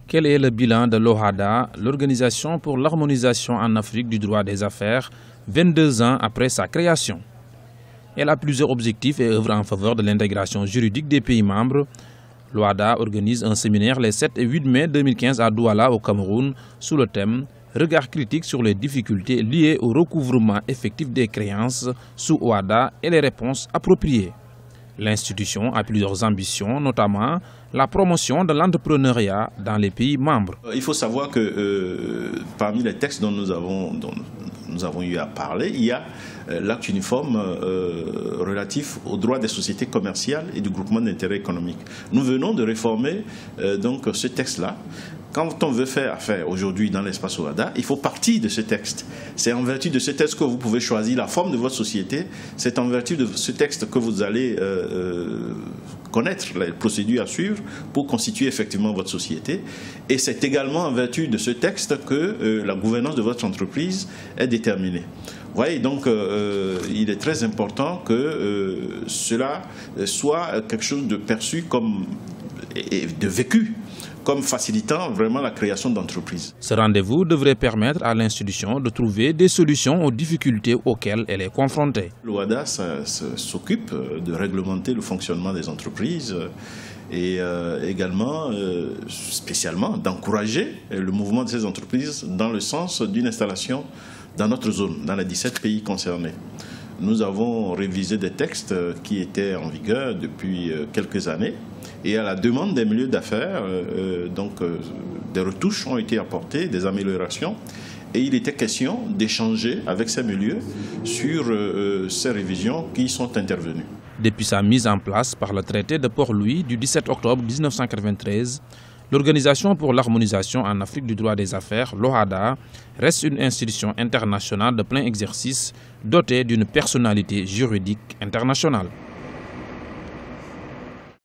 Quel est le bilan de l'OHADA, l'Organisation pour l'harmonisation en Afrique du droit des affaires, 22 ans après sa création? Elle a plusieurs objectifs et œuvre en faveur de l'intégration juridique des pays membres. L'OHADA organise un séminaire les 7 et 8 mai 2015 à Douala, au Cameroun, sous le thème « Regard critique sur les difficultés liées au recouvrement effectif des créances sous OHADA et les réponses appropriées ». L'institution a plusieurs ambitions, notamment la promotion de l'entrepreneuriat dans les pays membres. Il faut savoir que parmi les textes dont nous avons eu à parler, il y a l'acte uniforme relatif aux droits des sociétés commerciales et du groupement d'intérêt économique. Nous venons de réformer donc ce texte-là. Quand on veut faire affaire aujourd'hui dans l'espace OHADA, il faut partir de ce texte. C'est en vertu de ce texte que vous pouvez choisir la forme de votre société. C'est en vertu de ce texte que vous allez connaître les procédures à suivre pour constituer effectivement votre société. Et c'est également en vertu de ce texte que la gouvernance de votre entreprise est déterminée. Vous voyez, donc il est très important que cela soit quelque chose de perçu comme, et de vécu comme facilitant vraiment la création d'entreprises. Ce rendez-vous devrait permettre à l'institution de trouver des solutions aux difficultés auxquelles elle est confrontée. L'OHADA s'occupe de réglementer le fonctionnement des entreprises et également, spécialement, d'encourager le mouvement de ces entreprises dans le sens d'une installation dans notre zone, dans les 17 pays concernés. Nous avons révisé des textes qui étaient en vigueur depuis quelques années et à la demande des milieux d'affaires, des retouches ont été apportées, des améliorations et il était question d'échanger avec ces milieux sur ces révisions qui sont intervenues. Depuis sa mise en place par le traité de Port-Louis du 17 octobre 1993, l'Organisation pour l'harmonisation en Afrique du droit des affaires, l'OHADA, reste une institution internationale de plein exercice dotée d'une personnalité juridique internationale.